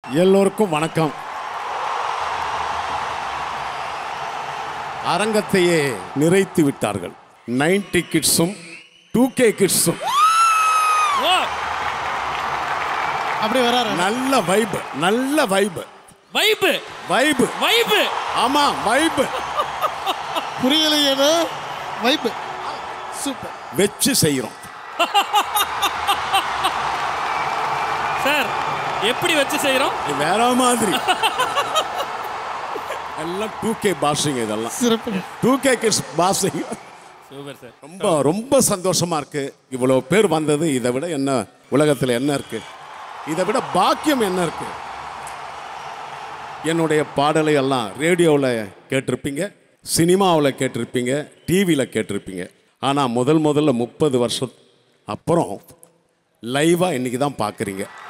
எல்லோருக்கும் வணக்கம். அரங்கத்தையே நிறைத்து விட்டார்கள் 90 கிட்ஸும் 2K கிட்ஸும். அப்படி வராரு. நல்ல வைப், நல்ல வைப். Vibe vibe vibe. ஆமா வைப். புரியலையே. Vibe super. வெச்சு செய்யறோம் சார். எப்படி வச்சு செய்யறோம்? வேற மாதிரி. எல்லாம் 2K பாஷிங், இதெல்லாம் சிறப்பு. 2K kids bashing. Super sir. ரொம்ப ரொம்ப சந்தோஷமா இருக்கு. இவ்வளவு பேர் வந்தது, இதை விட என்ன உலகத்தில் என்ன இருக்கு? இதை விட பாக்கியம் என்ன இருக்கு? என்னுடைய பாடலை எல்லாம் ரேடியோவில் கேட்டிருப்பீங்க, சினிமாவில் கேட்டிருப்பீங்க, டிவியில் கேட்டிருப்பீங்க. ஆனால் முதல்ல 30 வருஷம் அப்புறம் லைவாக இன்னைக்கு தான் பார்க்குறீங்க.